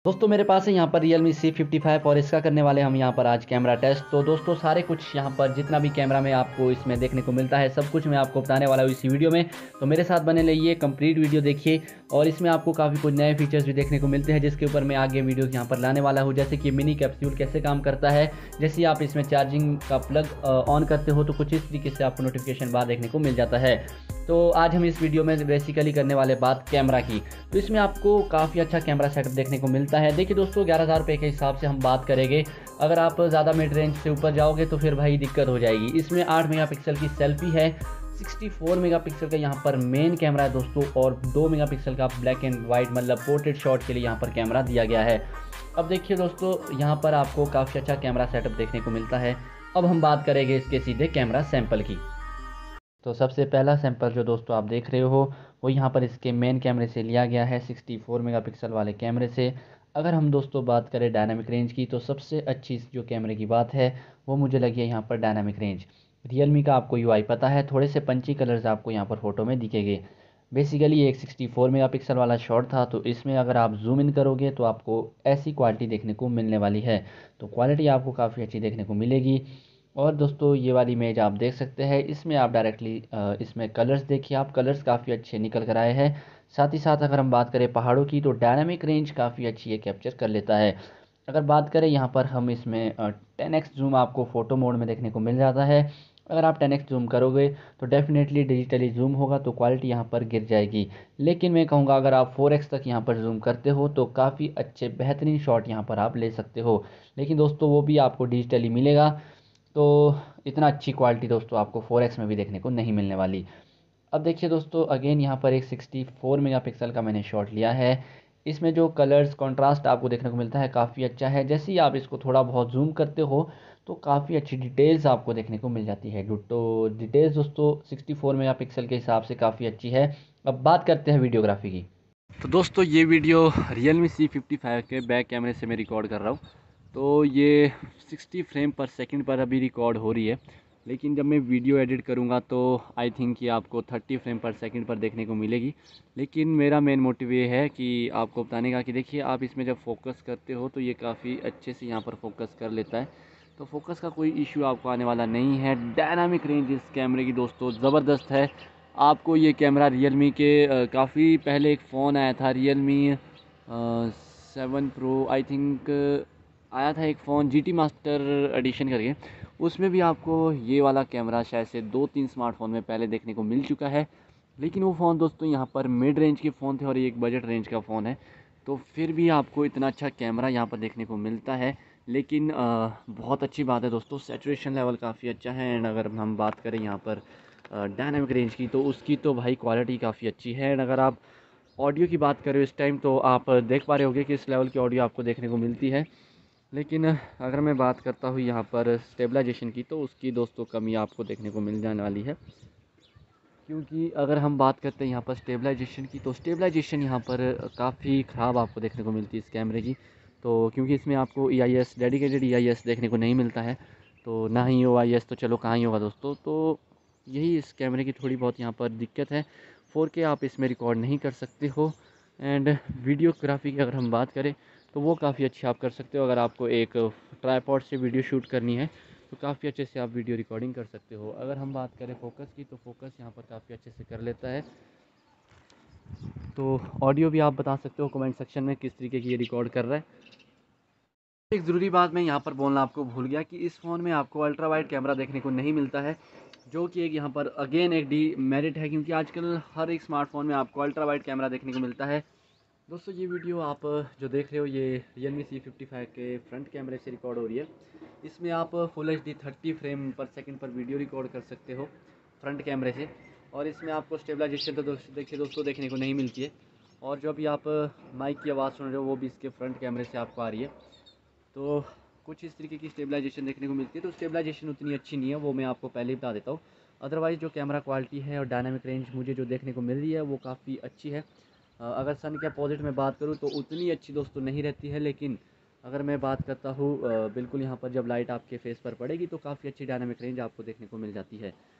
दोस्तों मेरे पास है यहाँ पर Realme C55 और इसका करने वाले हम यहाँ पर आज कैमरा टेस्ट। तो दोस्तों सारे कुछ यहाँ पर जितना भी कैमरा में आपको इसमें देखने को मिलता है सब कुछ मैं आपको बताने वाला हूँ इसी वीडियो में। तो मेरे साथ बने रहिए, कंप्लीट वीडियो देखिए और इसमें आपको काफ़ी कुछ नए फीचर्स भी देखने को मिलते हैं जिसके ऊपर मैं आगे वीडियो यहाँ पर लाने वाला हूँ। जैसे कि मिनी कैप्सूल कैसे काम करता है, जैसे आप इसमें चार्जिंग का प्लग ऑन करते हो तो कुछ इस तरीके से आपको नोटिफिकेशन बार देखने को मिल जाता है। तो आज हम इस वीडियो में बेसिकली करने वाले बात कैमरा की। तो इसमें आपको काफ़ी अच्छा कैमरा सेटअप देखने को मिलता है। देखिए दोस्तों 11,000 रुपये के हिसाब से हम बात करेंगे, अगर आप ज़्यादा मिड रेंज से ऊपर जाओगे तो फिर भाई दिक्कत हो जाएगी। इसमें 8 मेगापिक्सल की सेल्फी है, 64 मेगापिक्सल का यहाँ पर मेन कैमरा है दोस्तों और 2 मेगापिक्सल का ब्लैक एंड वाइट मतलब पोर्ट्रेट शॉट के लिए यहाँ पर कैमरा दिया गया है। अब देखिए दोस्तों यहाँ पर आपको काफ़ी अच्छा कैमरा सेटअप देखने को मिलता है। अब हम बात करेंगे इसके सीधे कैमरा सैंपल की। तो सबसे पहला सैंपल जो दोस्तों आप देख रहे हो वो यहाँ पर इसके मेन कैमरे से लिया गया है, 64 मेगापिक्सल वाले कैमरे से। अगर हम दोस्तों बात करें डायनामिक रेंज की तो सबसे अच्छी जो कैमरे की बात है वो मुझे लगी है यहाँ पर डायनामिक रेंज। रियलमी का आपको यूआई पता है, थोड़े से पंची कलर्स आपको यहाँ पर फोटो में दिखेंगे। बेसिकली एक 64 मेगापिक्सल वाला शॉट था, तो इसमें अगर आप जूम इन करोगे तो आपको ऐसी क्वालिटी देखने को मिलने वाली है। तो क्वालिटी आपको काफ़ी अच्छी देखने को मिलेगी। और दोस्तों ये वाली इमेज आप देख सकते हैं, इसमें आप डायरेक्टली इसमें कलर्स देखिए, आप कलर्स काफ़ी अच्छे निकल कर आए हैं। साथ ही साथ अगर हम बात करें पहाड़ों की तो डायनामिक रेंज काफ़ी अच्छी है, कैप्चर कर लेता है। अगर बात करें यहाँ पर हम इसमें 10x जूम आपको फ़ोटो मोड में देखने को मिल जाता है। अगर आप 10x जूम करोगे तो डेफिनेटली डिजिटली जूम होगा तो क्वालिटी यहाँ पर गिर जाएगी। लेकिन मैं कहूँगा अगर आप 4x तक यहाँ पर जूम करते हो तो काफ़ी अच्छे बेहतरीन शॉट यहाँ पर आप ले सकते हो। लेकिन दोस्तों वो भी आपको डिजिटली मिलेगा, तो इतना अच्छी क्वालिटी दोस्तों आपको 4x में भी देखने को नहीं मिलने वाली। अब देखिए दोस्तों अगेन यहाँ पर एक 64 मेगापिक्सल का मैंने शॉट लिया है। इसमें जो कलर्स कंट्रास्ट आपको देखने को मिलता है काफ़ी अच्छा है। जैसे ही आप इसको थोड़ा बहुत जूम करते हो तो काफ़ी अच्छी डिटेल्स आपको देखने को मिल जाती है। तो डिटेल्स दोस्तों 64 मेगापिक्सल के हिसाब से काफ़ी अच्छी है। अब बात करते हैं वीडियोग्राफी की। तो दोस्तों ये वीडियो Realme C55 के बैक कैमरे से मैं रिकॉर्ड कर रहा हूँ। तो ये 60 फ्रेम पर सेकंड पर अभी रिकॉर्ड हो रही है, लेकिन जब मैं वीडियो एडिट करूँगा तो आई थिंक कि आपको 30 फ्रेम पर सेकंड पर देखने को मिलेगी। लेकिन मेरा मेन मोटिव ये है कि आपको बताने का कि देखिए आप इसमें जब फोकस करते हो तो ये काफ़ी अच्छे से यहाँ पर फोकस कर लेता है। तो फोकस का कोई इशू आपको आने वाला नहीं है। डायनामिक रेंज इस कैमरे की दोस्तों ज़बरदस्त है। आपको ये कैमरा रियलमी के काफ़ी पहले एक फ़ोन आया था, रियलमी 7 प्रो आई थिंक आया था एक फ़ोन GT मास्टर एडिशन करके, उसमें भी आपको ये वाला कैमरा शायद से 2-3 स्मार्टफोन में पहले देखने को मिल चुका है। लेकिन वो फ़ोन दोस्तों यहाँ पर मिड रेंज के फ़ोन थे और ये एक बजट रेंज का फ़ोन है, तो फिर भी आपको इतना अच्छा कैमरा यहाँ पर देखने को मिलता है। लेकिन बहुत अच्छी बात है दोस्तों, सैचुरेशन लेवल काफ़ी अच्छा है। एंड अगर हम बात करें यहाँ पर डायनामिक रेंज की तो उसकी तो भाई क्वालिटी काफ़ी अच्छी है। एंड अगर आप ऑडियो की बात करें इस टाइम तो आप देख पा रहे होंगे कि इस लेवल की ऑडियो आपको देखने को मिलती है। लेकिन अगर मैं बात करता हूँ यहाँ पर स्टेबलाइजेशन की तो उसकी दोस्तों कमी आपको देखने को मिल जाने वाली है। क्योंकि अगर हम बात करते हैं यहाँ पर स्टेबलाइजेशन की तो स्टेबलाइजेशन यहाँ पर काफ़ी ख़राब आपको देखने को मिलती है इस कैमरे की। तो क्योंकि इसमें आपको EIS डेडिकेटेड EIS देखने को नहीं मिलता है, तो ना ही OIS तो चलो कहाँ ही होगा दोस्तों। तो यही इस कैमरे की थोड़ी बहुत यहाँ पर दिक्कत है। 4K आप इसमें रिकॉर्ड नहीं कर सकते हो। एंड वीडियोग्राफी की अगर हम बात करें तो वो काफ़ी अच्छी आप कर सकते हो। अगर आपको एक ट्राईपॉड से वीडियो शूट करनी है तो काफ़ी अच्छे से आप वीडियो रिकॉर्डिंग कर सकते हो। अगर हम बात करें फोकस की तो फोकस यहाँ पर काफ़ी अच्छे से कर लेता है। तो ऑडियो भी आप बता सकते हो कमेंट सेक्शन में किस तरीके की ये रिकॉर्ड कर रहा है। एक ज़रूरी बात मैं यहाँ पर बोलना आपको भूल गया कि इस फ़ोन में आपको अल्ट्रा वाइड कैमरा देखने को नहीं मिलता है, जो कि एक यहाँ पर अगेन एक डीमेरिट है, क्योंकि आजकल हर एक स्मार्टफोन में आपको अल्ट्रा वाइड कैमरा देखने को मिलता है। दोस्तों ये वीडियो आप जो देख रहे हो ये Realme C55 के फ्रंट कैमरे से रिकॉर्ड हो रही है। इसमें आप full HD 30 frame per second पर वीडियो रिकॉर्ड कर सकते हो फ्रंट कैमरे से। और इसमें आपको स्टेबलाइजेशन तो देखिए दोस्तों देखने को नहीं मिलती है। और जो अभी आप माइक की आवाज़ सुन रहे हो वो भी इसके फ्रंट कैमरे से आपको आ रही है। तो कुछ इस तरीके की स्टेबलाइजेशन देखने को मिलती है। तो स्टेबलाइजेशन उतनी अच्छी नहीं है, वो मैं आपको पहले ही बता देता हूँ। अदरवाइज़ जो कैमरा क्वालिटी है और डायनामिक रेंज मुझे जो देखने को मिल रही है वो काफ़ी अच्छी है। अगर सन के अपोजिट में बात करूँ तो उतनी अच्छी दोस्तों नहीं रहती है, लेकिन अगर मैं बात करता हूँ बिल्कुल यहाँ पर जब लाइट आपके फेस पर पड़ेगी तो काफ़ी अच्छी डायनामिक रेंज आपको देखने को मिल जाती है।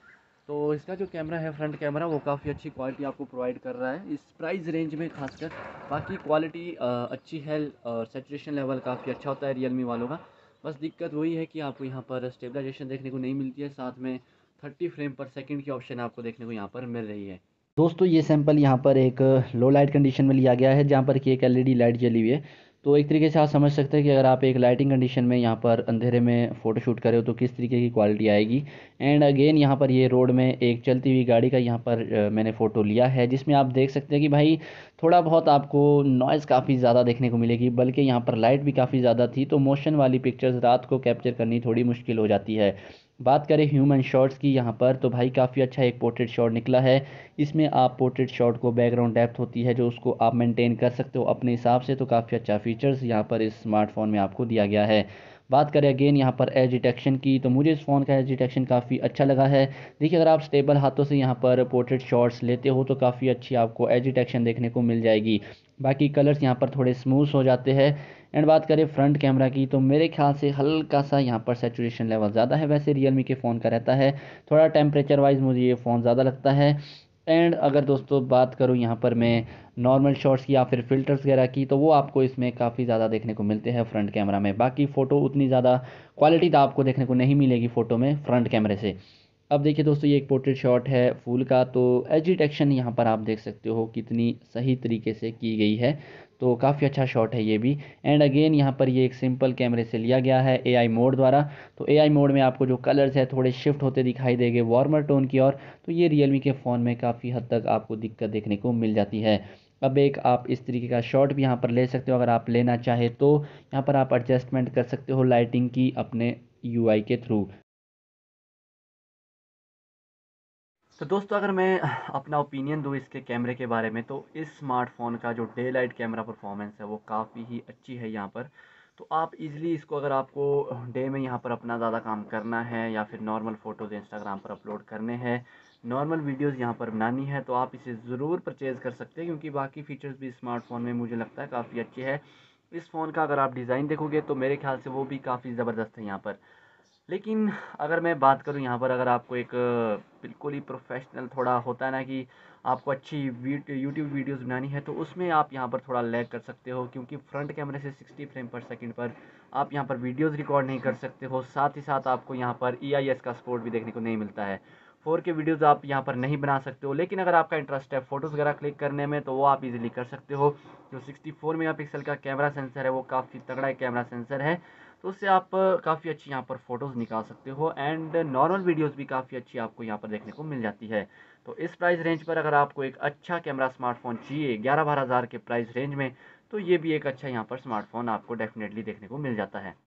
तो इसका जो कैमरा है फ्रंट कैमरा वो काफ़ी अच्छी क्वालिटी आपको प्रोवाइड कर रहा है इस प्राइस रेंज में खासकर। बाकी क्वालिटी अच्छी है और सैचुरेशन लेवल काफ़ी अच्छा होता है रियलमी वालों का। बस दिक्कत वही है कि आपको यहाँ पर स्टेबलाइजेशन देखने को नहीं मिलती है, साथ में 30 फ्रेम पर सेकंड की ऑप्शन आपको देखने को यहाँ पर मिल रही है। दोस्तों ये सैंपल यहाँ पर एक लो लाइट कंडीशन में लिया गया है जहाँ पर कि एक एलईडी लाइट जली हुई है। तो एक तरीके से आप समझ सकते हैं कि अगर आप एक लाइटिंग कंडीशन में यहाँ पर अंधेरे में फ़ोटो शूट करें हो तो किस तरीके की क्वालिटी आएगी। एंड अगेन यहाँ पर ये रोड में एक चलती हुई गाड़ी का यहाँ पर मैंने फ़ोटो लिया है, जिसमें आप देख सकते हैं कि भाई थोड़ा बहुत आपको नॉइज़ काफ़ी ज़्यादा देखने को मिलेगी, बल्कि यहाँ पर लाइट भी काफ़ी ज़्यादा थी, तो मोशन वाली पिक्चर्स रात को कैप्चर करनी थोड़ी मुश्किल हो जाती है। बात करें ह्यूमन शॉट्स की यहाँ पर, तो भाई काफ़ी अच्छा एक पोर्ट्रेट शॉट निकला है। इसमें आप पोर्ट्रेट शॉट को बैकग्राउंड डेप्थ होती है जो उसको आप मेंटेन कर सकते हो अपने हिसाब से, तो काफ़ी अच्छा फीचर्स यहाँ पर इस स्मार्टफोन में आपको दिया गया है। बात करें अगेन यहाँ पर एज डिटेक्शन की, तो मुझे इस फ़ोन का एज डिटेक्शन काफ़ी अच्छा लगा है। देखिए अगर आप स्टेबल हाथों से यहाँ पर पोर्ट्रेट शॉट्स लेते हो तो काफ़ी अच्छी आपको एज डिटेक्शन देखने को मिल जाएगी। बाकी कलर्स यहाँ पर थोड़े स्मूथ हो जाते हैं। एंड बात करें फ्रंट कैमरा की, तो मेरे ख्याल से हल्का सा यहाँ पर सैचुरेशन लेवल ज़्यादा है, वैसे रियलमी के फ़ोन का रहता है। थोड़ा टेम्परेचर वाइज मुझे ये फ़ोन ज़्यादा लगता है। एंड अगर दोस्तों बात करूँ यहाँ पर मैं नॉर्मल शॉट्स की या फिर फ़िल्टर्स वगैरह की, तो वो आपको इसमें काफ़ी ज़्यादा देखने को मिलते हैं फ्रंट कैमरा में। बाकी फ़ोटो उतनी ज़्यादा क्वालिटी तो आपको देखने को नहीं मिलेगी फ़ोटो में फ्रंट कैमरे से। अब देखिए दोस्तों ये एक पोर्ट्रेट शॉट है फूल का, तो एज डिटेक्शन यहाँ पर आप देख सकते हो कितनी सही तरीके से की गई है, तो काफ़ी अच्छा शॉट है ये भी। एंड अगेन यहाँ पर ये एक सिंपल कैमरे से लिया गया है एआई मोड द्वारा, तो एआई मोड में आपको जो कलर्स है थोड़े शिफ्ट होते दिखाई देंगे वार्मर टोन की ओर, तो ये रियलमी के फ़ोन में काफ़ी हद तक आपको दिक्कत देखने को मिल जाती है। अब एक आप इस तरीके का शॉट भी यहाँ पर ले सकते हो अगर आप लेना चाहे तो, यहाँ पर आप एडजस्टमेंट कर सकते हो लाइटिंग की अपने यूआई के थ्रू। तो दोस्तों अगर मैं अपना ओपिनियन दूँ इसके कैमरे के बारे में, तो इस स्मार्टफ़ोन का जो डे लाइट कैमरा परफॉर्मेंस है वो काफ़ी ही अच्छी है यहाँ पर। तो आप इजीली इसको, अगर आपको डे में यहाँ पर अपना ज़्यादा काम करना है या फिर नॉर्मल फ़ोटोज़ इंस्टाग्राम पर अपलोड करने हैं, नॉर्मल वीडियोज़ यहाँ पर बनानी है, तो आप इसे ज़रूर परचेज़ कर सकते हैं, क्योंकि बाकी फ़ीचर्स भी स्मार्टफ़ोन में मुझे लगता है काफ़ी अच्छे हैं। इस फ़ोन का अगर आप डिज़ाइन देखोगे तो मेरे ख्याल से वो भी काफ़ी ज़बरदस्त है यहाँ पर। लेकिन अगर मैं बात करूँ यहाँ पर, अगर आपको एक बिल्कुल ही प्रोफेशनल थोड़ा होता है ना कि आपको अच्छी यूट्यूब वीडियोस बनानी है, तो उसमें आप यहाँ पर थोड़ा लैग कर सकते हो, क्योंकि फ्रंट कैमरे से 60 फ्रेम पर सेकंड पर आप यहाँ पर वीडियोस रिकॉर्ड नहीं कर सकते हो। साथ ही साथ आपको यहाँ पर EIS का सपोर्ट भी देखने को नहीं मिलता है। 4K वीडियोज़ आप यहाँ पर नहीं बना सकते हो। लेकिन अगर आपका इंटरेस्ट है फ़ोटोज़ वगैरह क्लिक करने में, तो वो आप इजीली कर सकते हो। जो 64 मेगापिक्सल का कैमरा सेंसर है वो काफ़ी तगड़ा एक कैमरा सेंसर है, तो उससे आप काफ़ी अच्छी यहाँ पर फ़ोटोज़ निकाल सकते हो। एंड नॉर्मल वीडियोज़ भी काफ़ी अच्छी आपको यहाँ पर देखने को मिल जाती है। तो इस प्राइस रेंज पर अगर आपको एक अच्छा कैमरा स्मार्टफ़ोन चाहिए 11-12 हज़ार के प्राइस रेंज में, तो ये भी एक अच्छा यहाँ पर स्मार्टफ़ोन आपको डेफिनेटली देखने को मिल जाता है।